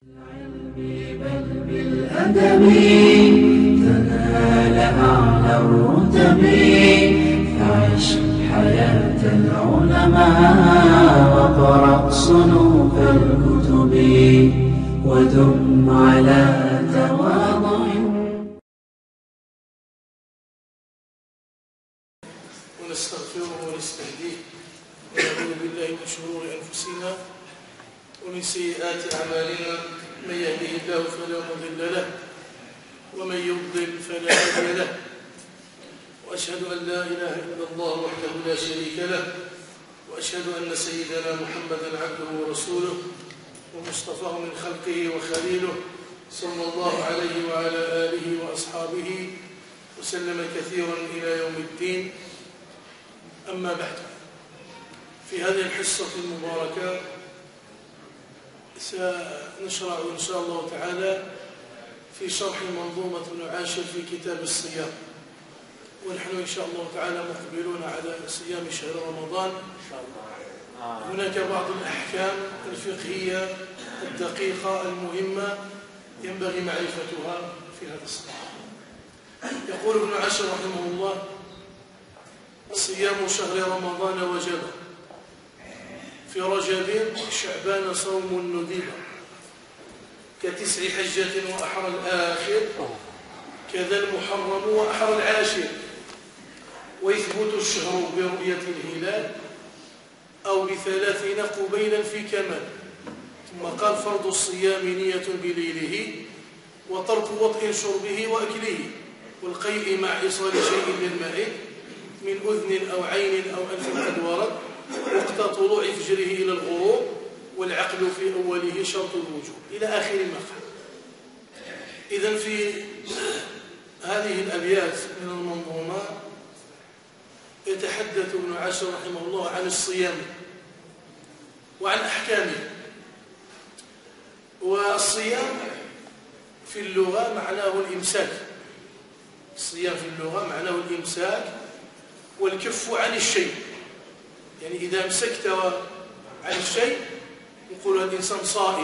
بل بالأدب تنال أعلى الرتب فعش حياة العلماء واقرأ صنوف الكتب ودم على تواضع. ونستغفره ونستهديه ونعوذ بالله من شرور أنفسنا ومن سيئات أعمالنا، من يهده الله فلا مضل له ومن يضلل فلا هادي له، وأشهد أن لا إله إلا الله وحده لا شريك له، وأشهد أن سيدنا محمدا عبده ورسوله ومصطفاه من خلقه وخليله صلى الله عليه وعلى آله وأصحابه وسلم كثيرا إلى يوم الدين. أما بعد، في هذه الحصة المباركة سنشرع إن شاء الله تعالى في شرح منظومة ابن عاشر في كتاب الصيام، ونحن إن شاء الله تعالى مقبلون على صيام شهر رمضان. هناك بعض الأحكام الفقهية الدقيقة المهمة ينبغي معرفتها في هذا الصيام. يقول ابن عاشر رحمه الله: صيام شهر رمضان وجب، في رجب شعبان صوم ندب، كتسع حجة وأحرى الآخر، كذا المحرم وأحرى العاشر، ويثبت الشهر برؤية الهلال أو ب3 قبيلا في كمال. ثم قال: فرض الصيام نية بليله وترك وطء شربه وأكله والقيء مع إيصال شيء للماء من أذن أو عين أو أنف قد ورد وقت طلوع فجره إلى الغروب، والعقل في أوله شرط الوجوب، إلى آخر ما قال. إذن في هذه الأبيات من المنظومة يتحدث ابن عاشر رحمه الله عن الصيام وعن أحكامه. والصيام في اللغة معناه الإمساك، الصيام في اللغة معناه الإمساك والكف عن الشيء، يعني إذا امسكت عن الشيء يقول الإنسان صائم.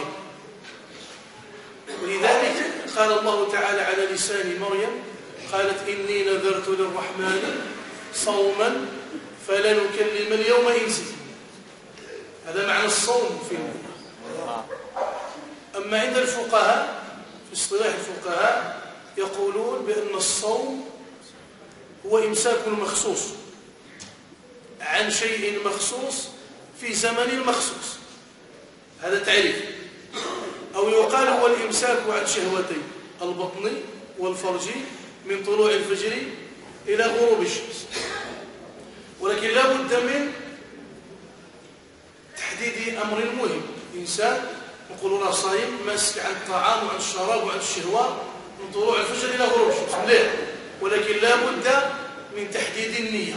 ولذلك قال الله تعالى على لسان مريم: قالت إني نذرت للرحمن صوما فلن نكلم اليوم إنسيا. هذا معنى الصوم في اللغة. أما عند الفقهاء في اصطلاح الفقهاء يقولون بأن الصوم هو إمساك مخصوص عن شيء مخصوص في زمن مخصوص، هذا تعريف. أو يقال هو الإمساك عن شهوتين، البطن والفرج، من طلوع الفجر إلى غروب الشمس. ولكن لا بد من تحديد أمر مهم. إنسان نقول له صايم ماسك عن الطعام وعن الشراب وعن الشهوة من طلوع الفجر إلى غروب الشمس، مليح، ولكن لا بد من تحديد النية.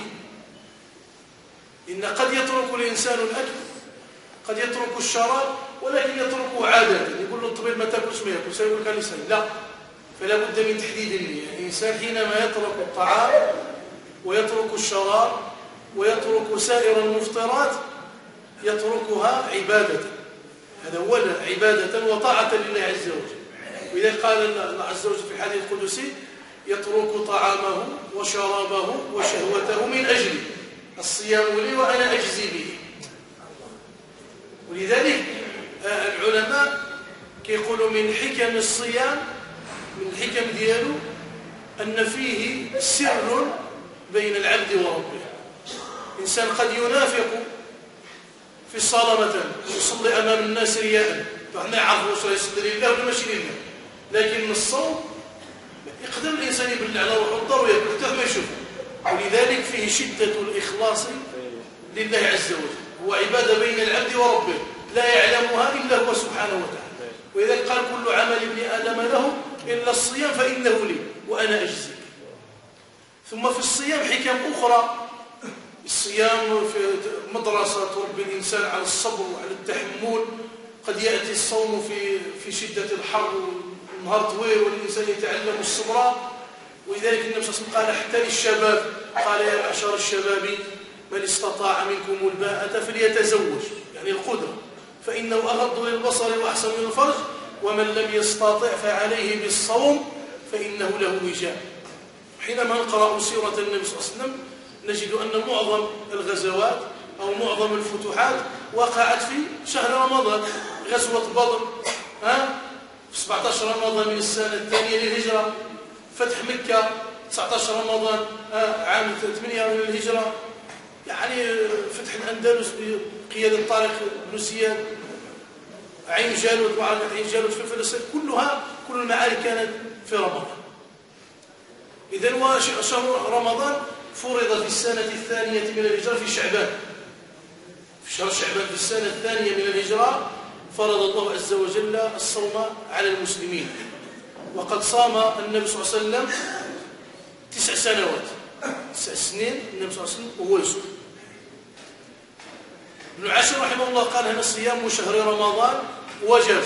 إن قد يترك الإنسان الأكل، قد يترك الشراب، ولكن يتركه عادة. يقول له الطبيب ما تاكلش، ما ياكل، سيقول لك لسان لا، فلا بد من تحديد النية. الإنسان حينما يترك الطعام ويترك الشراب ويترك سائر المفطرات يتركها عبادة، هذا هو عبادة وطاعة لله عز وجل. وإذا قال الله عز وجل في الحديث القدسي: يترك طعامه وشرابه وشهوته من أجلي، الصيام لي وأنا أجزي به. ولذلك العلماء كيقولوا من حكم الصيام، من الحكم ديالو أن فيه سر بين العبد وربه. إنسان قد ينافق في الصلاة مثلا، يصلي أمام الناس رياء، ما يعرف واش راه يصلي لله ولا ماشي لله، لكن الصوم يقدر الإنسان يبلع على روحه الضر وياكل حتى ما يشوف. ولذلك فيه شدة الإخلاص لله عز وجل، هو عبادة بين العبد وربه لا يعلمها إلا هو سبحانه وتعالى. وإذا قال: كل عمل ابن آدم له إلا الصيام فإنه لي وأنا أجزي. ثم في الصيام حكم أخرى. الصيام في مدرسة تربي الإنسان على الصبر وعلى التحمل. قد يأتي الصوم في شدة الحر والنهار طويل والإنسان يتعلم الصبر. ولذلك النبي صلى الله عليه وسلم قال: حتى للشباب، قال: يا معشر الشباب من استطاع منكم الباءة فليتزوج، يعني القدرة، فإنه أغض للبصر وأحسن للفرج ومن لم يستطع فعليه بالصوم فإنه له وجاء. حينما نقرأ سيرة النبي صلى الله عليه وسلم نجد أن معظم الغزوات أو معظم الفتوحات وقعت في شهر رمضان. غزوة بدر في 17 رمضان من السنة الثانية للهجرة، فتح مكة 19 رمضان عام 8 من الهجرة، يعني فتح الأندلس بقيادة طارق بن زياد، عين جالوت وعين جالوت في فلسطين، كل المعارك كانت في رمضان. إذن شهر رمضان فرض في السنة الثانية من الهجرة في شعبان، في شهر شعبان في السنة الثانية من الهجرة فرض الله عز وجل الصوم على المسلمين. وقد صام النبي صلى الله عليه وسلم 9 سنوات، 9 سنين النبي صلى الله عليه وسلم وهو يصوم. ابن عاشر رحمه الله قال: هنا صيام شهر رمضان وجب.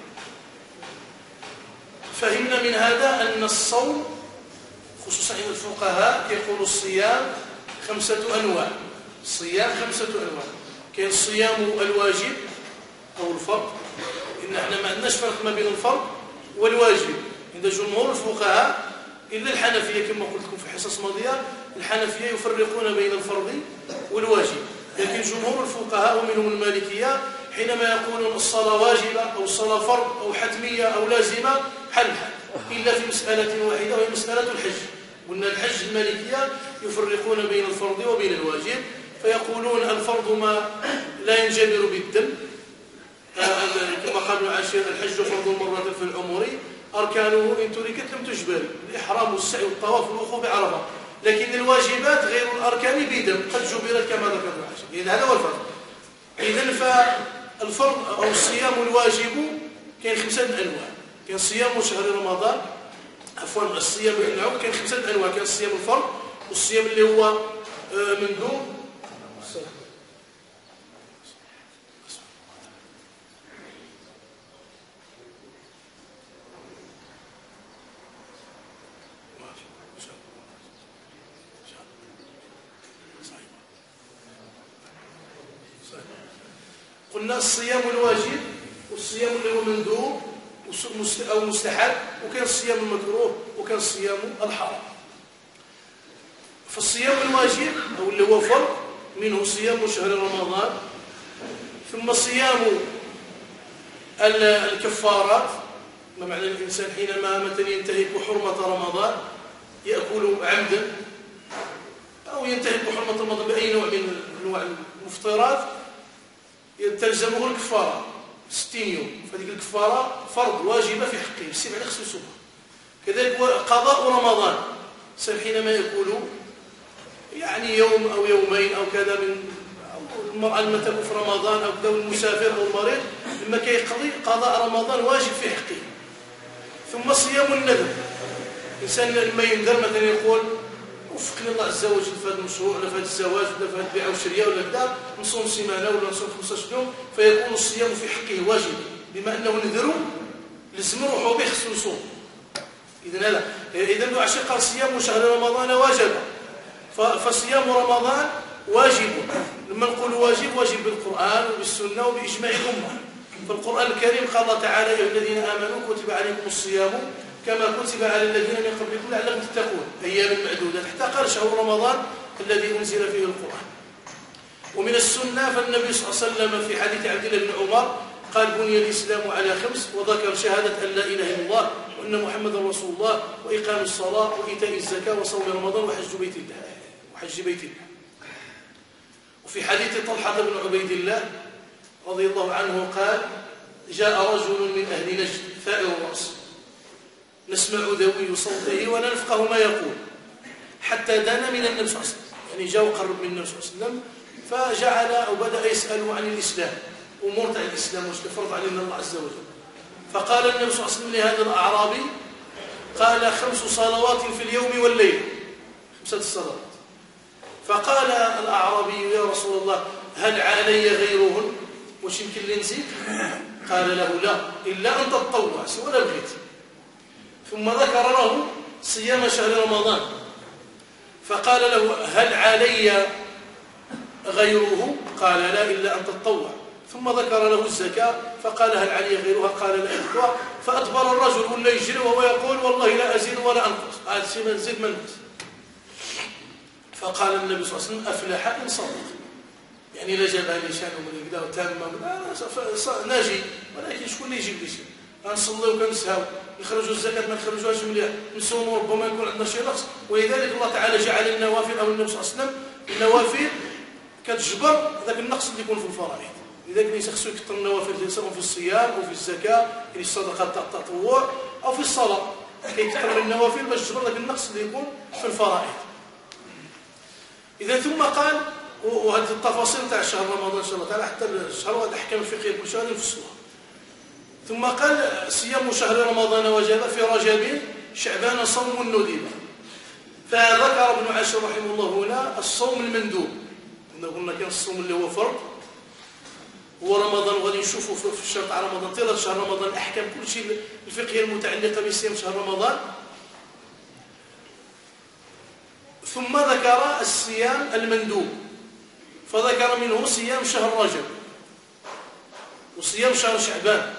فهمنا من هذا أن الصوم خصوصا عند الفقهاء يقول الصيام 5 أنواع. الصيام 5 أنواع. كاين الصيام الواجب أو الفرض، إن احنا ما عندناش فرق ما بين الفرض والواجب عند جمهور الفقهاء إلا الحنفية. كما قلت لكم في حصص ماضية الحنفية يفرقون بين الفرض والواجب، لكن جمهور الفقهاء ومنهم المالكية حينما يقولون الصلاة واجبة أو الصلاة فرض أو حتمية أو لازمة حل إلا في مسألة واحدة وهي مسألة الحج. قلنا الحج المالكية يفرقون بين الفرض وبين الواجب، فيقولون الفرض ما لا ينجبر بالدم، كما قال ابن عاشر: الحج فرض مرة في العمر أركانه إن تركت لم تجبر، الإحرام والسعي والطواف والوقوف بعرفة. لكن الواجبات غير الأركان بدم قد جبرت كما ذكر ابن عاشر. إذن هذا هو الفرق. إذن فالفرض أو الصيام الواجب كاين 5 أنواع. كاين صيام شهر رمضان، عفوا الصيام النوع كاين 5 أنواع. كاين الصيام الفرض والصيام اللي هو مندوب قلنا الصيام الواجب والصيام اللي هو مندوب أو مستحب، وكان الصيام المكروه، وكان الصيام الحرام. فالصيام الواجب أو اللي هو فرض منه صيام شهر رمضان، ثم صيام الكفارات. ما معنى الإنسان حينما مثلا ينتهك حرمة رمضان يأكل عمدا أو ينتهك حرمة رمضان بأي نوع من أنواع المفطرات تلزمه الكفارة 60 يوم. فهذه الكفارة فرض واجبة في حقه، يسيب عليه خصو يصومها. كذلك قضاء رمضان، حينما يكون يعني يوم أو يومين أو كذا من المرأة لما تكون في رمضان أو كذا المسافر أو المريض لما كيقضي قضاء رمضان واجب في حقه. ثم صيام النذر، الإنسان لما ينذر مثلا يقول وفقني الله عز وجل في هذا المشروع ولا في هذا الزواج ولا في هذا البيع والشراء ولا كذا، نصوم سيمانة ولا نصوم 15 يوم، فيكون الصيام في حقه واجب بما أنه نذر لازم روحه به خصو يصوم. إذن ابن عاشر قال صيام شهر رمضان واجب. فصيام رمضان واجب. لما نقول واجب بالقرآن وبالسنة وبإجماع الأمة. فالقرآن الكريم قال الله تعالى: يا الذين آمنوا كتب عليكم الصيام كما كتب على الذين من قبلكم لعلكم تتقون أيام معدودة، حتى قال شهر رمضان الذي أنزل فيه القرآن. ومن السنة فالنبي صلى الله عليه وسلم في حديث عبد الله بن عمر قال: بني الإسلام على 5، وذكر شهادة أن لا إله إلا الله وأن محمدا رسول الله وإقام الصلاة وإيتاء الزكاة وصوم رمضان وحج بيت الله. وفي حديث طلحة بن عبيد الله رضي الله عنه قال: جاء رجل من أهل نجد ثائر الرأس نسمع ذوي صوته ولا نفقه ما يقول حتى دنا من النبي صلى الله عليه وسلم، يعني جاء وقرب من النبي صلى الله عليه وسلم فجعل أو بدأ يسأل عن الإسلام، أمور تاع الإسلام واش فرض علينا الله عز وجل. فقال النبي صلى الله عليه وسلم لهذا الأعرابي قال: 5 صلوات في اليوم والليل، 5 صلوات. فقال الأعرابي: يا رسول الله هل علي غيرهن؟ واش يمكن لي نزيد؟ قال له: لا، إلا أن تتطوع ولا بغيت. ثم ذكر له صيام شهر رمضان فقال له: هل علي غيره؟ قال: لا، إلا أن تتطوع. ثم ذكر له الزكاة فقال هل علي غيرها؟ قال لا أذكرها. فأدبر الرجل ولا يجري وهو يقول والله لا أزيد ولا أنقص، هذا الشيء ما نزيد ما نقص. فقال النبي صلى الله عليه وسلم أفلح إن صدق، يعني لا جابها لي شان من كذا وتامم ناجي، ولكن شكون اللي يجيب لي شيء؟ غنصلي وكنسهاو، نخرجوا الزكاة ما نخرجوهاش مليح، نصوموا ربما يكون عندنا شي نقص. ولذلك الله تعالى جعل النوافل أو النبي صلى الله عليه وسلم النوافل كتجبر ذاك النقص اللي يكون في الفرائض. لذلك ليس خصو يكثر النوافل سواء في الصيام أو في الزكاة، يعني الصدقة تاع التطوع أو في الصلاة، كيكثر من النوافل باش تجبر ذاك النقص اللي يكون في الفرائض. إذا ثم قال، وهذه التفاصيل تاع شهر رمضان إن شاء الله تعالى حتى الشهر وهذه الأحكام الفقهية كل شهر نفسوها. ثم قال صيام شهر رمضان وجب في رجب شعبان صوم ندب. فذكر ابن عاشر رحمه الله هنا الصوم المندوب. قلنا كان الصوم اللي هو فرض هو رمضان، وغادي نشوفوا في الشهر تاع رمضان طيله شهر رمضان الاحكام كل شيء الفقهيه المتعلقه بصيام شهر رمضان. ثم ذكر الصيام المندوب، فذكر منه صيام شهر رجب وصيام شهر شعبان،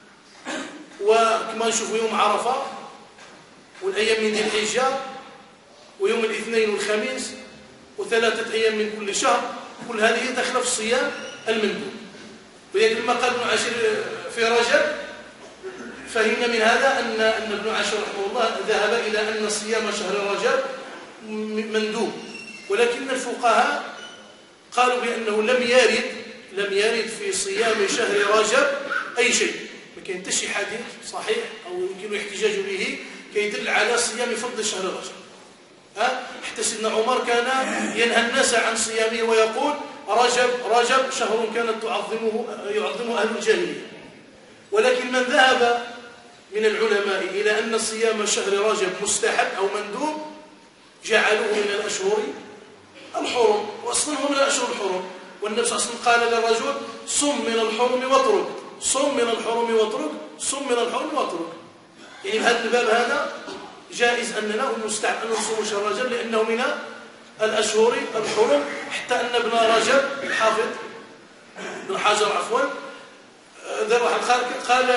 وكما نشوفوا يوم عرفه والايام من ذي الحجه ويوم الاثنين والخميس وثلاثه ايام من كل شهر، كل هذه داخله في الصيام المندوب. ولذلك لما قال ابن عاشر في رجب فهمنا من هذا ان ابن عاشر رحمه الله ذهب الى ان صيام شهر رجب مندوب، ولكن الفقهاء قالوا بانه لم يرد في صيام شهر رجب اي شيء، ما كاين حتى شي حديث صحيح او يمكن الاحتجاج به كيدل على صيام فضل شهر رجب. حتى سيدنا عمر كان ينهى الناس عن صيامه ويقول رجب شهر كانت يعظمه أهل الجاهلية. ولكن من ذهب من العلماء إلى أن صيام شهر رجب مستحب أو مندوب جعلوه من الأشهر الحرم، وأصلا هو من الأشهر الحرم. والنبي صلى الله عليه وسلم قال للرجل صم من الحرم واترك، صم من الحرم واترك، صم من الحرم واترك. يعني بهذا الباب هذا جائز أننا ونستحب أن نصوم شهر رجب لأنه من الأشهر الحرم، حتى أن ابن رجب الحافظ ابن حجر عفوا قال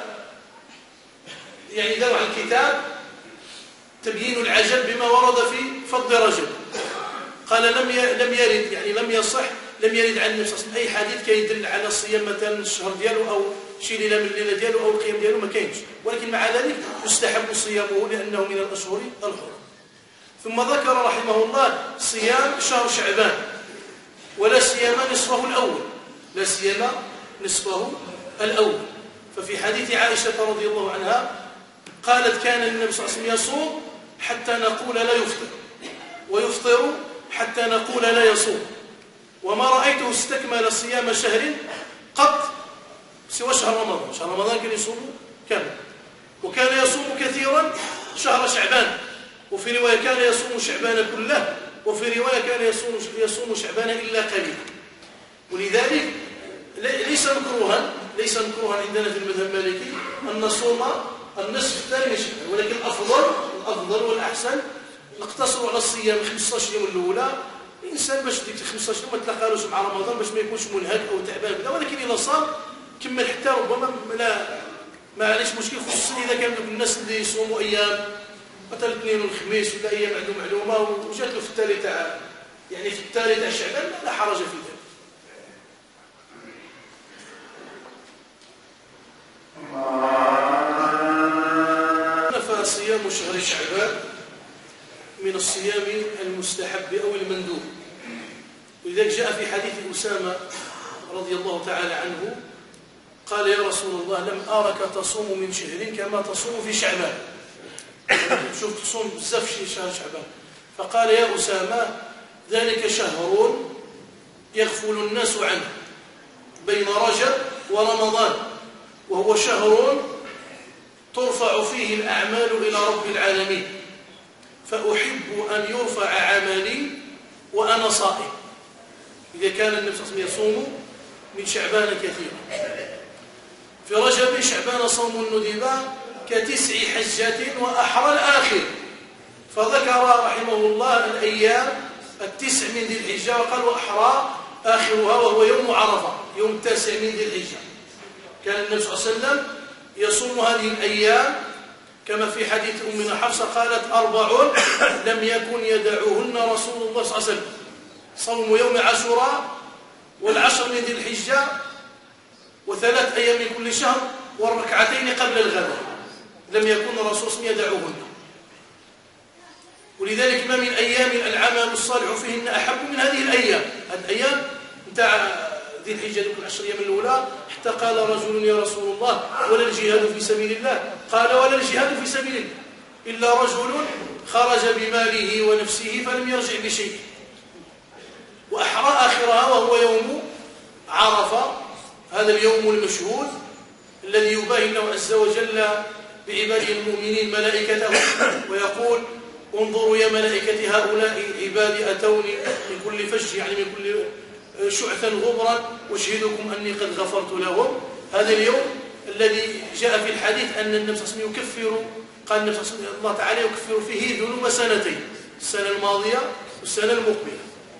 يعني دار عن الكتاب تبيين العجب بما ورد في فضل رجب. قال لم يرد يعني لم يصح، لم يرد عن النبي صلى الله عليه وسلم أي حديث كيدل على الصيام مثلا الشهر ديالو أو شي ليلة من الليلة ديالو أو القيام ديالو، ما كاينش. ولكن مع ذلك يستحب صيامه لأنه من الأشهر الحرم. ثم ذكر رحمه الله صيام شهر شعبان، ولا سيما نصفه الأول، لا سيما نصفه الأول. ففي حديث عائشة رضي الله عنها قالت كان النبي صلى الله عليه وسلم يصوم حتى نقول لا يفطر، ويفطر حتى نقول لا يصوم، وما رأيته استكمل صيام شهر قط سوى شهر رمضان. شهر رمضان كان يصوم كامل، وكان يصوم كثيرا شهر شعبان، وفي رواية كان يصوم شعبان كله، وفي رواية كان يصوم شعبان إلا قليلا. ولذلك ليس مكروها عندنا في المذهب المالكي أن نصوم النصف الثاني من شعبان، ولكن الأفضل والأحسن نقتصر على الصيام 15 يوم الأولى. الإنسان باش ديك 15 يوم ما تلاقالوش مع رمضان باش ما يكونش منهك أو تعبان كذا، ولكن إذا صام كمل حتى ربما ما عليش مشكل، خصوصا إذا كانوا الناس اللي يصوموا أيام مثلا الاثنين والخميس ولا ايام عندهم معلومه وجات له في التالي تاع يعني في التالي تاع شعبان لا حرج في ذلك. فصيام شهر شعبان من الصيام المستحب او المندوب. ولذلك جاء في حديث أسامة رضي الله تعالى عنه قال يا رسول الله لم أرك تصوم من شهر كما تصوم في شعبان. شوف تصوم بزاف في شهر شعبان. فقال يا أسامة ذلك شهر يغفل الناس عنه بين رجب ورمضان، وهو شهر ترفع فيه الأعمال إلى رب العالمين، فأحب أن يرفع عملي وأنا صائم. إذا كان النبي صلى الله عليه وسلم يصوم من شعبان كثيرا، في رجب شعبان صوم ندبا كتسع حجات وأحرى الآخر، فذكر رحمه الله الأيام التسع من ذي الحجة وقال وأحرى آخرها وهو يوم عرفة. يوم 9 من ذي الحجة. كان النبي صلى الله عليه وسلم يصوم هذه الأيام كما في حديث أمنا حفصة قالت 4 لم يكن يدعوهن رسول الله صلى الله عليه وسلم: صوم يوم عاشوراء، والعشر من ذي الحجة، و3 أيام من كل شهر، والركعتين قبل الغداء. لم يكن الرسول صلى الله عليه وسلم يدعوهن. ولذلك ما من أيام العمل الصالح فيهن أحب من هذه الأيام. هذه الأيام نتاع ذي الحجة، ذوك ال10 أيام الأولى، حتى قال رجل: يا رسول الله ولا الجهاد في سبيل الله؟ قال: ولا الجهاد في سبيل الله إلا رجل خرج بماله ونفسه فلم يرجع بشيء. وأحرى آخرها وهو يوم عرفة، هذا اليوم المشهود الذي يباهي الله عز وجل بعباده المؤمنين ملائكته ويقول: انظروا يا ملائكة هؤلاء عبادي أتوني من كل فج، يعني من كل شعثا غبرا، واشهدكم أني قد غفرت لهم. هذا اليوم الذي جاء في الحديث أن النبي صلى الله عليه وسلم يكفر، قال النبي صلى الله عليه وسلم: الله تعالى يكفر فيه ذنوب سنتين، السنة الماضية والسنة المقبلة.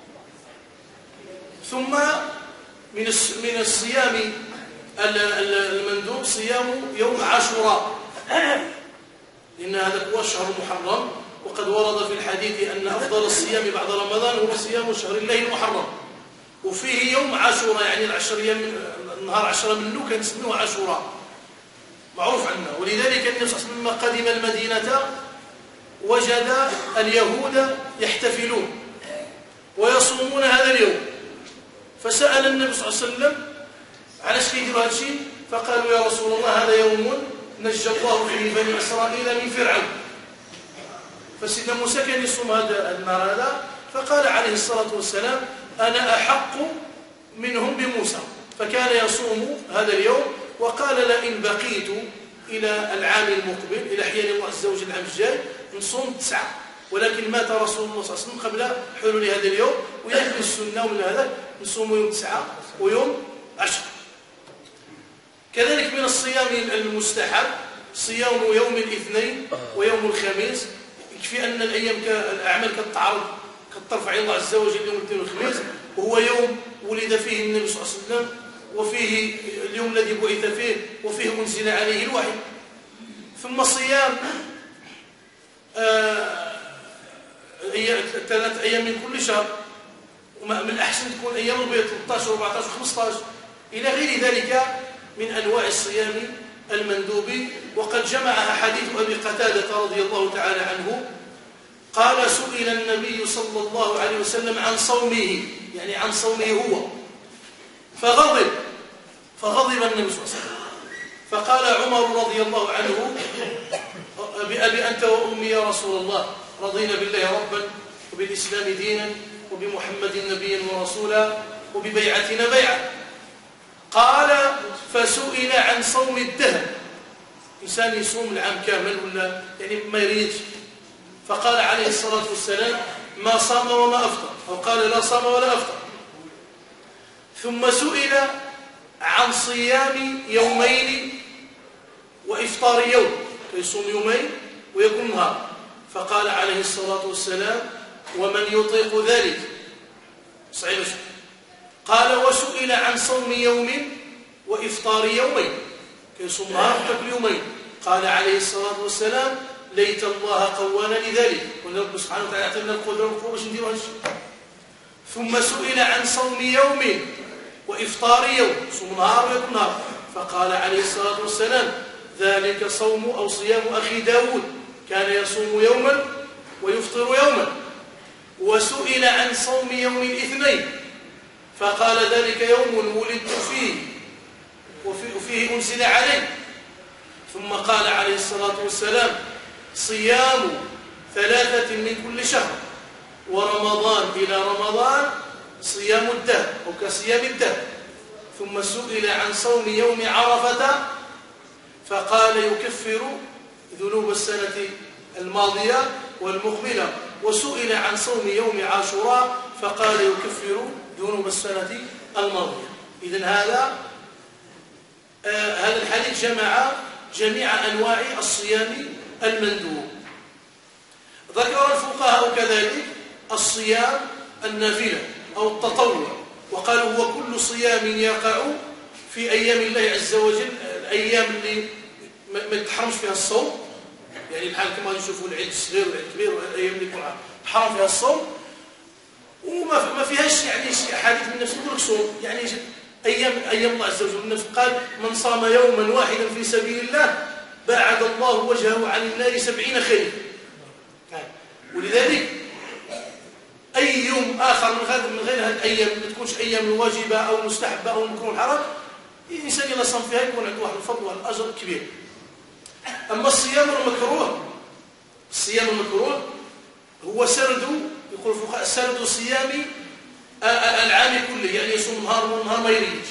ثم من الصيام المندوب صيام يوم عاشوراء، لأن هذا هو الشهر المحرم، وقد ورد في الحديث أن أفضل الصيام بعد رمضان هو صيام شهر الله المحرم. وفيه يوم عاشوراء، يعني النهار 10 منه كان اسمه عاشوراء، معروف عنا. ولذلك النبي صلى الله عليه وسلم لما قدم المدينة وجد اليهود يحتفلون ويصومون هذا اليوم، فسأل النبي صلى الله عليه وسلم: علاش كيديروا هذا الشيء؟ فقالوا: يا رسول الله هذا يوم نجى الله فيه بني إسرائيل من فرعون. فسيدنا موسى كان يصوم هذا النهار هذا، فقال عليه الصلاة والسلام: أنا أحق منهم بموسى. فكان يصوم هذا اليوم، وقال: لئن بقيت إلى العام المقبل، إلى حيان الله عز وجل العام الجاي، نصوم 9. ولكن مات رسول الله صلى الله عليه وسلم قبل حلول هذا اليوم، ويكفي السنة من هذا نصوم يوم 9 ويوم 10. كذلك من الصيام المستحب صيام يوم الاثنين ويوم الخميس. يكفي أن الأعمال كتعرض كترفع إلى الله عز وجل يوم الاثنين والخميس، وهو يوم ولد فيه النبي صلى الله عليه وسلم، وفيه اليوم الذي بعث فيه، وفيه أنزل عليه الوحي. ثم صيام 3 أيام من كل شهر، ومن الأحسن تكون أيام البيض 13 و14 و15 إلى غير ذلك من أنواع الصيام المندوب. وقد جمعها حديث أبي قتادة رضي الله تعالى عنه قال: سئل النبي صلى الله عليه وسلم عن صومه، يعني عن صومه هو، فغضب النبي صلى الله عليه وسلم، فقال عمر رضي الله عنه: بأبي أنت وأمي يا رسول الله، رضينا بالله ربا وبالإسلام دينا وبمحمد نبيا ورسولا وببيعتنا بيعا. قال: فسئل عن صوم الدهر، إنسان يصوم العام كامل ولا يعني ما يريدش، فقال عليه الصلاة والسلام: ما صام وما أفطر، أو قال: لا صام ولا أفطر. ثم سئل عن صيام يومين وإفطار يوم، فيصوم يومين ويكون نهار، فقال عليه الصلاة والسلام: ومن يطيق ذلك؟ صحيح. قال: وسئل عن صوم يوم وإفطار يومين، كيصوم نهار وتاكل يومين، قال عليه الصلاة والسلام: ليت الله قوانا لذلك، وأن رب سبحانه وتعالى يعطينا القدرة والقوة باش نديروا هذا الشيء. ثم سئل عن صوم يوم وإفطار يوم، صوم نهار ويكون نهار، فقال عليه الصلاة والسلام: ذلك صوم أو صيام أخي داود، كان يصوم يوما ويفطر يوما. وسئل عن صوم يوم الاثنين، فقال: ذلك يوم ولدت فيه وفيه أنزل عليه. ثم قال عليه الصلاة والسلام: صيام 3 من كل شهر، ورمضان إلى رمضان صيام الدهر أو كصيام الدهر. ثم سئل عن صوم يوم عرفة، فقال: يكفر ذنوب السنة الماضية والمقبلة. وسئل عن صوم يوم عاشوراء، فقال: يكفر ذنوب السنة الماضية. إذن هذا الحديث جمع جميع أنواع الصيام المندوب. ذكر الفقهاء كذلك الصيام النافلة أو التطوع، وقالوا هو كل صيام يقع في أيام الله عز وجل، الأيام اللي ما يتحرمش فيها الصوم، يعني بحال كما نشوفوا العيد الصغير والعيد الكبير والأيام اللي يكون حرام فيها الصوم، وما فيهاش يعني شي أحاديث من نفس يقول لك صوم، يعني أيام الله عز وجل. النبي قال من صام يوما واحدا في سبيل الله باعد الله وجهه عن النار 70 خريفا. ولذلك أي يوم آخر من غير هذه الأيام ما تكونش أيام واجبة أو مستحبة أو مكروه حرام، الإنسان إذا صام فيها يكون عنده واحد الفضل والأجر كبير. أما الصيام المكروه هو سرد، يقول الفقهاء سرد صيام العام كله، يعني يصوم نهار ونهار ما يريدش.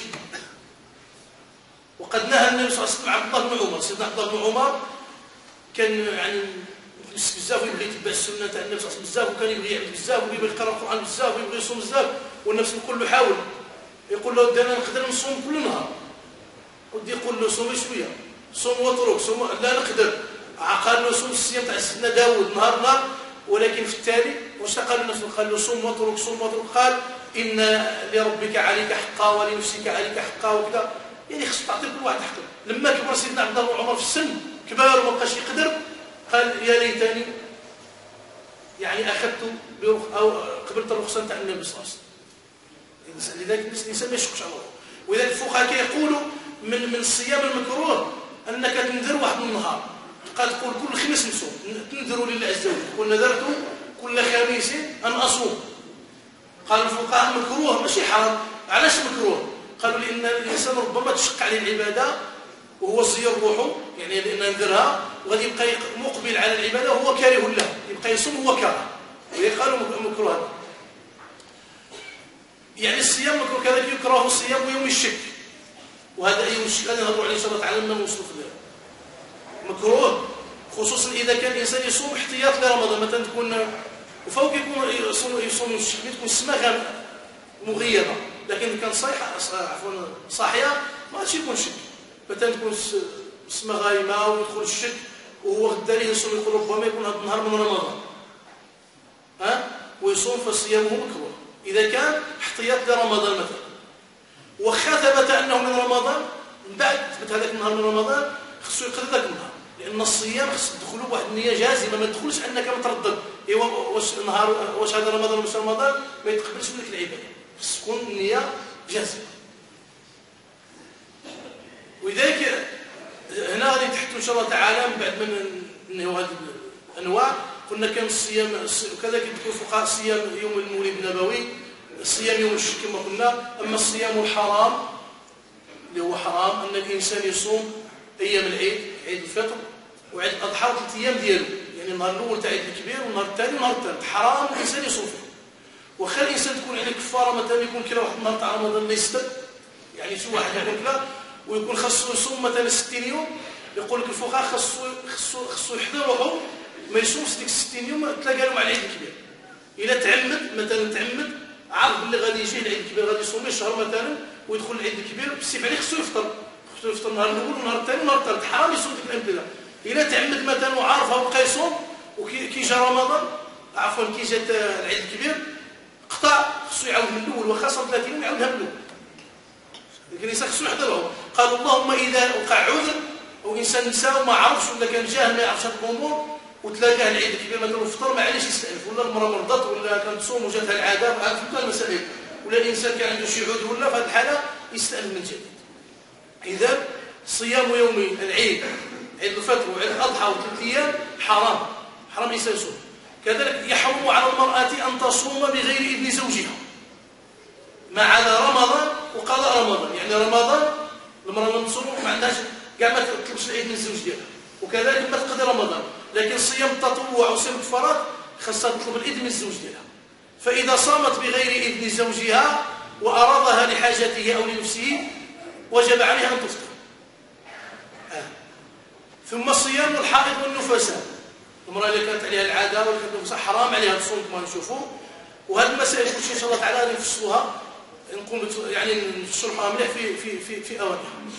وقد نهى النبي صلى الله عليه وسلم عبد الله بن عمر، سيدنا عبد الله بن عمر كان يعني بزاف يبغي يتبع السنه تاع النبي صلى الله عليه وسلم بزاف، وكان يبغي يعبد بزاف ويبغي يقرا القران بزاف ويبغي يصوم بزاف، والنبي يقول له حاول، يقول له انا نقدر نصوم كل نهار، ودي يقول له صوم شويه، صوم واترك، صوم لا نقدر. قال له صوم الصيام تاع سيدنا داود نهار، ولكن في التالي واش قال النبي؟ قال له صوم واترك صوم واترك، قال ان لربك عليك حقا ولنفسك عليك حقا وكذا، يعني خصك تعطي كل واحد حقه. لما كبر سيدنا عبد الله بن عمر في السن كبار وما بقاش يقدر، قال يا ليتني يعني اخذت او قبلت الرخصه تاع النبي صلى الله عليه وسلم. لذلك الانسان ما يشكش على الله. ولذلك الفقهاء كيقولوا من الصيام المكروه انك تنذر واحد النهار، قال تقول كل خميس نصوم، تنذر لله عز وجل، قل نذرت كل خميس ان اصوم. قال الفقهاء مكروه ماشي حرام. علاش مكروه؟ قالوا لان الانسان ربما تشق عليه العباده وهو صير روحه، يعني لان نذرها وغادي يبقى مقبل على العباده وهو كاره لها، يبقى يصوم وهو كاره، ويقالوا مكروه هذا. يعني الصيام مكروه. كذلك يكره الصيام يوم الشك، وهذا يوم الشك غادي نهضروا عليه ان شاء الله تعالى لما نوصلوا في ذلك. مكروه خصوصا اذا كان الانسان يصوم احتياط لرمضان، مثلا تكون وفوق يكون يصوم الشك تكون السماء مغيبه، لكن كان صاحيه ما غاديش يكون شك. مثلا تكون السماء غايمه ويدخل الشك وهو غدا ليه يصوم، يقول ربما يكون هذا النهار من رمضان ويصوم، فصيامه مكروه اذا كان احتياط لرمضان مثلا. وخا ثبت انه من رمضان، من بعد ثبت هذاك النهار من رمضان، خصو يقضي ذاك النهار، لان الصيام خص تدخلوا بواحد النيه جازمه، ما تدخلش انك متردد ايوا واش هذا رمضان ولا مش رمضان، ما يتقبلش منك العباده، خص تكون النيه جازمه. ولذلك هنا غادي نتحدثوا ان شاء الله تعالى من بعد ما ننهيوا هذه الانواع. قلنا كان الصيام وكذلك يذكر الفقهاء صيام يوم المولد النبوي، صيام يوم الشك كما قلنا. اما الصيام الحرام اللي هو حرام ان الانسان يصوم ايام العيد، عيد الفطر وعيد الاضحى 3 ايام ديالو، يعني النهار الاول تاع عيد الكبير والنهار الثاني والنهار الثالث، حرام الانسان يصوم فيه. واخا الانسان تكون عليه كفاره، مثلا يكون كلا واحد النهار تاع رمضان لا يستر، يعني شي واحد يكون كلا ويكون خاصو يصوم مثلا 60 يوم، يقول لك الفقهاء خاصو يحضر روحو ما يصومش ديك 60 يوم تلاقى له مع العيد الكبير. الا تعمد مثلا عارف باللي غادي يجي العيد الكبير غادي يصوم شهر مثلا ويدخل العيد الكبير، بالسيف عليه خاصو يفطر النهار الاول والنهار الثاني والنهار الثالث، حرام يصوم ديك الامثله. الا تعمد مثلا وعارفها وبقى يصوم وكي جا رمضان كي جات العيد الكبير قطع، خاصو يعاود من الاول، وخاصه 30 يوم يعاودها من الاول. لكن الانسان خاصو يحضرهم. قال اللهم اذا وقع عذر او انسان نسى وما عرفش ولا كان جاهل ما يعرفش هذا الامور وتلاقاه العيد الكبير مثلا وفطر، معليش يستأنف، ولا المراه مرضت ولا كانت تصوم وجاتها العاده، فهمت المسائل، ولا الانسان كان عنده شي عذر ولا في هذه الحاله يستأنف من جديد. اذا صيام يوم العيد، عيد الفطر وعيد الاضحى و3 ايام حرام الانسان يصوم. كذلك يحرم على المراه ان تصوم بغير اذن زوجها ما عدا رمضان وقضاء رمضان. يعني رمضان المراه لما تصوم ما عندهاش كاع ما تطلبش العيد من الزوج ديالها، وكذلك ما تقضي رمضان. لكن صيام التطوع وصيام الفرائض خاصها تطلب الاذن من الزوج ديالها. فاذا صامت بغير اذن زوجها وارادها لحاجته او لنفسه وجب عليها ان تفطر. ثم صيام الحائض والنفساء، المراه اللي كانت عليها العاده ولا كانت نفسها حرام عليها تصوم كما نشوفوا. وهذه المسائل كلشي ان شاء الله تعالى غادي نفصلوها، نقوم يعني نشرحها مليح في اوانها.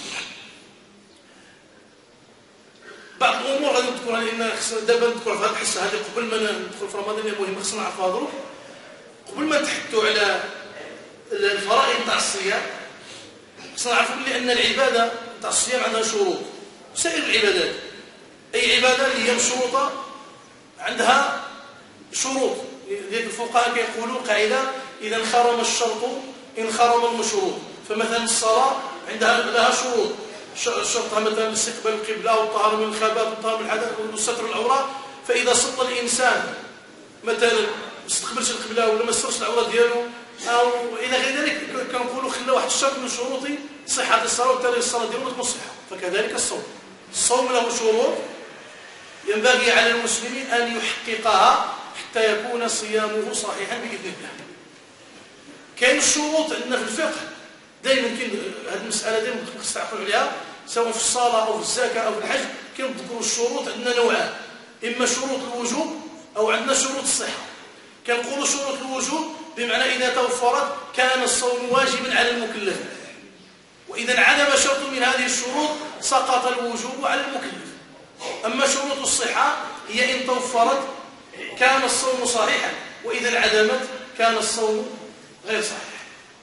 بعض الامور غادي نذكرها لان دابا نذكر في هذه الحصه هذه قبل ما ندخل في رمضان، مهم خصنا نعرفوا هذا. قبل ما نتحدثوا على الفرائض تاع الصيام خصنا نعرفوا بلي ان العباده تاع الصيام عندها شروط. سائر العبادات اي عباده اللي هي مشروطه عندها شروط. لذلك الفقهاء كيقولوا قاعده اذا انخرم الشرط انخرم المشروط. فمثلا الصلاه عندها لها شروط، شرطها مثلا استقبال القبله والطهاره من الخبث والطهاره من الحدث وستر العوره. فاذا صد الانسان مثلا ما استقبلش القبله ولا ما سترش العوره ديالو او الى غير ذلك كنقولوا خلى واحد الشرط من شروط صحه الصلاه وبالتالي الصلاه ديالو تكون صحيحه. فكذلك الصوم له شروط ينبغي على المسلمين ان يحققها حتى يكون صيامه صحيحا باذن الله. كاين الشروط عندنا في الفقه دائما يمكن هذه المساله دائما نستعقل عليها سواء في الصلاه او في الزكاه او في الحج. كنذكروا الشروط عندنا نوعان، اما شروط الوجوب او عندنا شروط الصحه. كنقولوا شروط الوجوب بمعنى اذا توفرت كان الصوم واجبا على المكلف، واذا انعدم شرط من هذه الشروط سقط الوجوب على المكلف. اما شروط الصحه هي ان توفرت كان الصوم صحيحا، واذا انعدمت كان الصوم غير صحيح.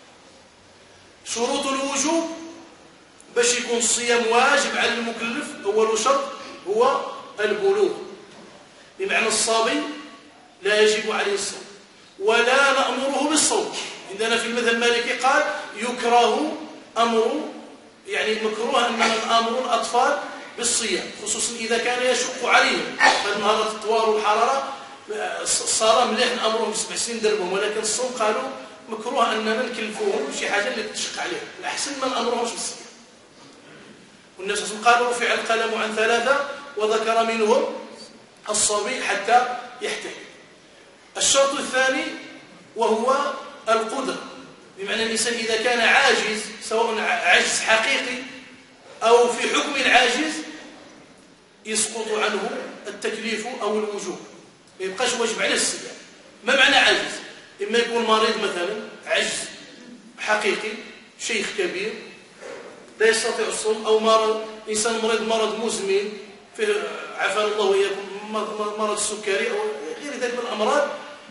شروط الوجوب باش يكون الصيام واجب على المكلف اول شرط هو البلوغ، بمعنى الصبي لا يجب عليه الصوم ولا نأمره بالصوم. عندنا في المذهب المالكي قال يكره أمر، يعني مكروه أن نأمر الأطفال بالصيام، خصوصا إذا كان يشق عليهم. فالنهار الطوال والحرارة صار مليح نأمرهم ب7 سنين دربهم، ولكن الصوم قالوا مكروه أننا نكلفوهم بشي حاجة اللي تشق عليهم، الأحسن ما نأمرهمش بالصيام. والنبي صلى الله عليه وسلم قال رفع القلم عن 3 وذكر منهم الصبي حتى يحتاج. الشرط الثاني وهو القدرة، بمعنى الإنسان إذا كان عاجز سواء عجز حقيقي أو في حكم العاجز يسقط عنه التكليف أو الوجوب، ما يبقاش واجب عليه الصيام. ما معنى عاجز؟ إما يكون مريض مثلا عجز حقيقي، شيخ كبير لا يستطيع الصوم، أو مرض إنسان مريض مرض مزمن فيه عافانا الله وإياكم مرض السكري أو غير ذلك من الأمراض،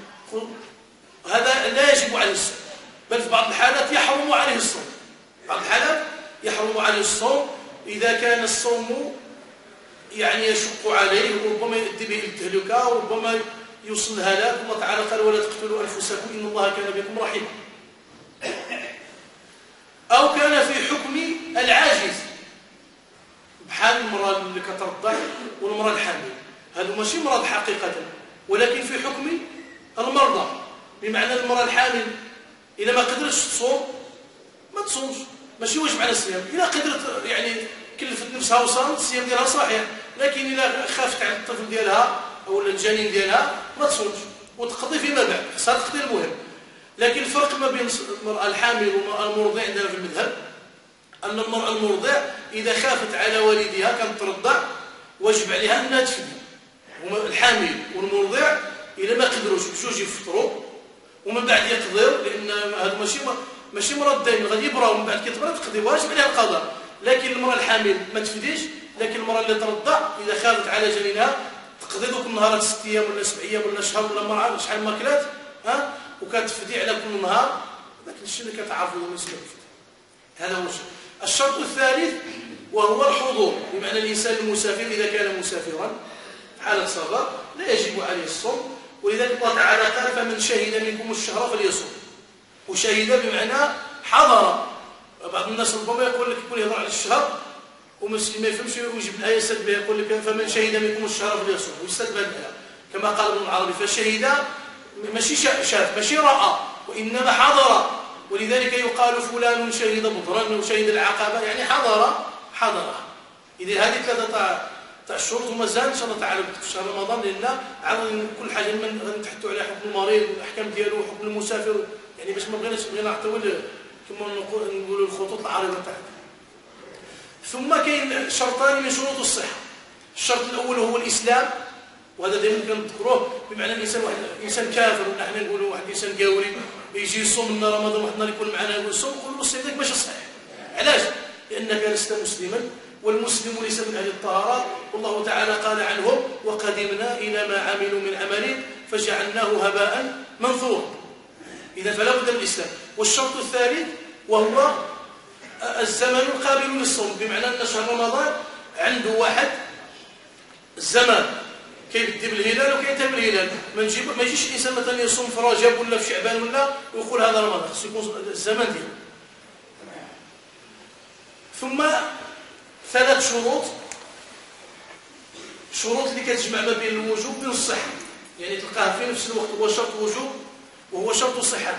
هذا لا يجب عليه الصوم، بل في بعض الحالات يحرم عليه الصوم. بعض الحالات يحرم عليه الصوم إذا كان الصوم يعني يشق عليه وربما يؤدي به التهلكة وربما يوصل الهلاك. الله تعالى قال ولا تقتلوا أنفسكم إن الله كان بكم رحيما. أو كان في حكم العاجز بحال المرأة اللي كترضع والمرأة الحامل، هذا ماشي مرض حقيقة ولكن في حكم المرضى، بمعنى المرأة الحامل إذا ما قدرتش تصوم ما تصومش، ماشي واجب على الصيام. إذا قدرت يعني كلفت نفسها وصامت الصيام ديالها صحيح، لكن إذا خافت على الطفل ديالها أو الجنين ديالها ما تصومش وتقضي فيما بعد، خصها تقضي المهم. لكن الفرق ما بين المرأة الحامل والمرأة المرضع عندنا في المذهب أن المرأة المرضع إذا خافت على والدها كانت ترضع واجب عليها أنها تفدي. الحامل والمرضع إذا ما قدروش بجوج يفطروا ومن بعد يقضوا، لأن هذا ماشي مرض دائما غادي يبراو ومن بعد كتبرا تقضي واجب عليها القضاء. لكن المرأة الحامل ما تفديش، لكن المرأة اللي ترضع إذا خافت على جنينها تقضي دوك النهارات 6 أيام ولا 7 أيام ولا شهر ولا مرة شحال ما كلات وكتفدي على كل نهار. ذاك الشيء اللي كتعرفوا ما يسمى هذا هو الشيء. الشرط الثالث وهو الحضور، بمعنى الإنسان المسافر إذا كان مسافرا حالة سفر لا يجب عليه الصوم، ولذلك الله تعالى قال فمن شهد منكم الشهر فليصوم. وشهد بمعنى حضر. بعض الناس ربما يقول لك يكون يهضر على الشهر ومسلم ما يفهمش ويجيب الآية يستدل بها، يقول لك فمن شهد منكم الشهر فليصوم ويستدل بها كما قال ابن العربي. فالشهد ماشي شاف ماشي رأى وإنما حضر، ولذلك يقال فلان شهد بدرا وشهد العقبة، يعني حضر. إذا هذه 3 تاع الشروط ومازال إن شاء الله تعالى في شهر رمضان، لأن عاود كل حاجة غنتحدثوا عليها حكم المريض والأحكام ديالو وحكم المسافر، يعني باش ما بغيناش نعطيو كما نقولوا الخطوط العريضة تاعها. ثم كاين شرطان من شروط الصحة. الشرط الأول هو الإسلام، وهذا دائما كنذكروه، بمعنى الإنسان واحد إنسان كافر ولا حنا نقولوا واحد الإنسان قاوري يجي يصوم من رمضان واحد النهار يكون معنا يقول صوم، نقول له الصيام ديالك ماشي صحيح. علاش؟ لأنك لست مسلما، والمسلم ليس من أهل الطهارات، والله تعالى قال عنهم وقدمنا إلى ما عملوا من عمل فجعلناه هباء منثورا. إذا فلا بد من الإسلام. والشرط الثالث وهو الزمن القابل للصوم، بمعنى أن شهر رمضان عنده واحد الزمان كيبدي بالهلال وكينتهي بالهلال. ما يجيش الإنسان مثلا يصوم في رجب ولا في شعبان ولا ويقول هذا رمضان، خصو يكون الزمان ديالو. ثم 3 شروط اللي كتجمع ما بين الوجوب وبين الصحة، يعني تلقاه في نفس الوقت هو شرط وجوب وهو شرط صحة.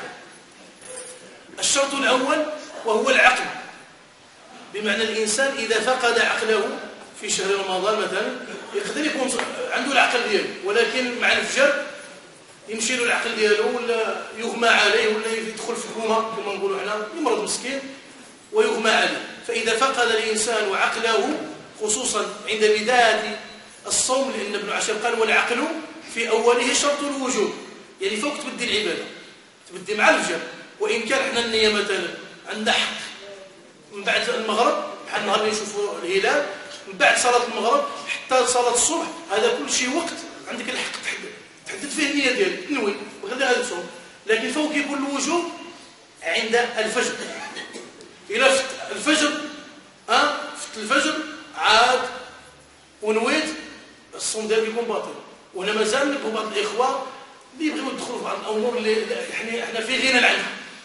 الشرط الأول وهو العقل، بمعنى الإنسان إذا فقد عقله في شهر رمضان مثلا يقدر يكون عنده العقل ديالو، ولكن مع الفجر يمشي له العقل ديالو ولا يغمى عليه ولا يدخل في الكوما كما نقولوا حنا، يمرض مسكين ويغمى عليه. فإذا فقد الإنسان عقله خصوصا عند بداية الصوم، لأن ابن عاشر قال والعقل في أوله شرط الوجوب، يعني فوق تبدي العبادة تبدي مع الفجر. وإن كان احنا النية مثلا عندنا حق من بعد المغرب بحال النهار اللي نشوفوا الهلال من بعد صلاة المغرب حتى صلاة الصبح، هذا كل شيء وقت عندك الحق تحدد فيه النية ديالك تنوي وغدا غادي تصوم. لكن فوق يكون الوجوب عند الفجر. إلى فت الفجر فت الفجر عاد ونويت الصوم ديالك يكون باطل. وهنا مازال نبغوا بعض الإخوة اللي يبغيو يدخلوا في بعض الأمور اللي احنا في غنى عنها،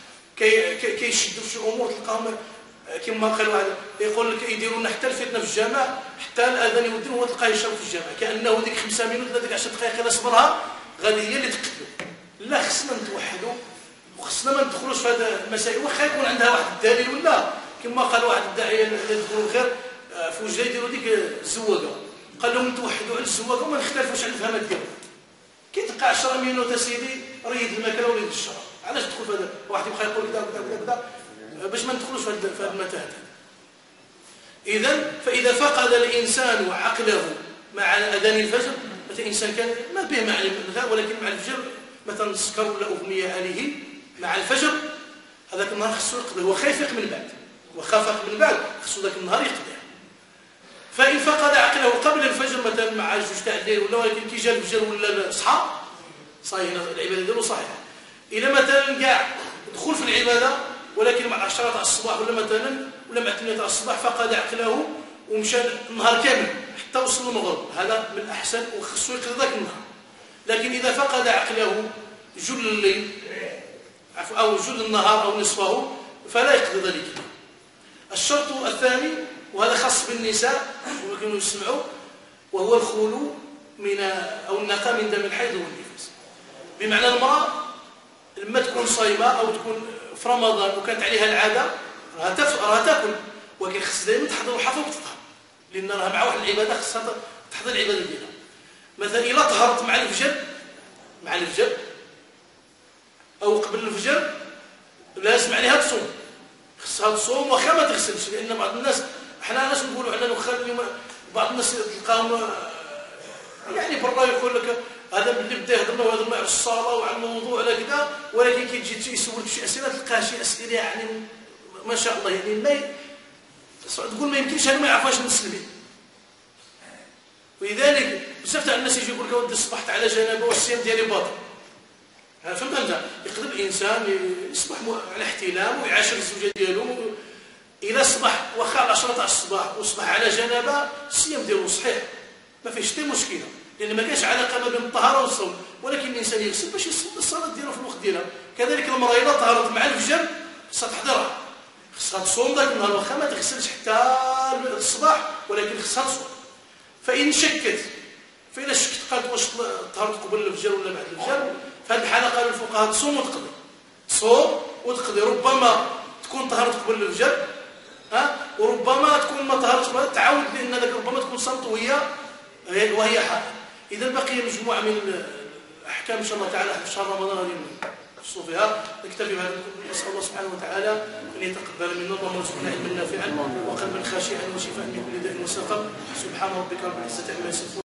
كيشدوا في شي أمور تلقاهم كما قال واحد يقول لك يديروا لنا حتى الفتنه في الجامع حتى الاذان يودن هو تلقاه يشرب في الجامع، كانه ديك 5 مينوت ولا ديك 10 دقائق الا صبرها غادي هي اللي تقتلو. لا، خصنا نتوحدوا وخصنا ما ندخلوش في هذه المسائل، واخا يكون عندها واحد الدليل ولا كما قال واحد الداعيه اللي يذكروا الخير في وجده يديروا ديك الزواقه، قال لهم نتوحدوا على الزواقه وما نختلفوش على الفهمات ديالهم. كي تلقى 10 مينوت اسيدي ريد الماكله وريد الشراب، علاش تدخل في هذا؟ واحد يبقى يقول كذا كذا كذا باش ما ندخلوش في هذه المتاهات. إذن فإذا فقد الإنسان عقله مع أذان الفجر، مثلا الإنسان كان ما به مع الغاء ولكن مع الفجر مثلا سكر ولا أغمية عليه مع الفجر، هذاك النهار خصو يقضي، هو خايف يفيق من بعد، وخاف من بعد خصو ذاك النهار يقضي. فإن فقد عقله قبل الفجر مثلا مع 2 تاع الليل ولا، ولكن كي جا الفجر ولا صحى صاي العبادة ديالو صحيحة. إلا مثلا كاع دخل في العبادة ولكن مع 10 تاع الصباح ولا مثلا ولا مع 8 تاع الصباح فقد عقله ومشى النهار كامل حتى وصل المغرب، هذا من الأحسن وخصو يقضي ذاك النهار. لكن إذا فقد عقله جل الليل أو جل النهار أو نصفه فلا يقضي ذلك. الشرط الثاني وهذا خاص بالنساء ويمكن يسمعوا، وهو الخلو من أو النقاء من دم الحيض والنفاس. بمعنى المرأة لما تكون صايمة أو تكون في رمضان وكانت عليها العادة راها تاكل، ولكن خص دائما تحضر الحفظ وتطهر، لأن راها مع واحد العبادة خصها تحضر العبادة ديالها. مثلا إلا طهرت مع الفجر أو قبل الفجر لازم عليها تصوم، خصها تصوم واخا ما تغسلش، لأن بعض الناس حنا ناس نقولوا حنا نخليو بعض الناس تلقاهم يعني برا يقول لك هذا اللي بدا يهضر ويهضر على الصلاه وعلى الموضوع على كذا، ولكن كي تجي يسولك شي اسئله تلقاه شي اسئله يعني ما شاء الله، يعني ما تقول ما يمكنش هذا ما يعرفوش المسلمين. ولذلك بزاف تاع الناس يجي يقول لك ودي صبحت على جنابه والصيام ديالي باطل. فهمت انت؟ يقدر الانسان يصبح على احتلام ويعاشر الزوجه ديالو، اذا صبح واخا على 10 تاع الصباح وصبح على جنابه الصيام ديالو صحيح ما فيهش حتى مشكله، لان ما كاينش علاقه ما بين الطهاره والصوم، ولكن الانسان يغسل باش يصلي الصلاه ديالو في الوقت ديالها. كذلك المراه اذا طهرت مع الفجر خصها تحضرها، خصها تصوم ذاك النهار واخا ما تغسلش حتى الصباح، ولكن خصها تصوم. فإن شكت فإذا شكت قالت واش طهرت قبل الفجر ولا بعد الفجر، في هذه الحالة قالوا الفقهاء تصوم وتقضي، تصوم وتقضي. ربما تكون طهرت قبل الفجر وربما تكون ما طهرتش تعاود، لأن ذاك ربما تكون صمت وهي حائض. إذا بقي مجموعة من الأحكام إن شاء الله تعالى في شهر رمضان غادي نخصصوا فيها. نكتفي بهذا. نسأل الله سبحانه وتعالى أن يتقبل منا اللهم ارزقنا علما نافعا وقلبا خاشعا وشفاء من كل داء وسقم. سبحان ربك رب العزة عما يصفون.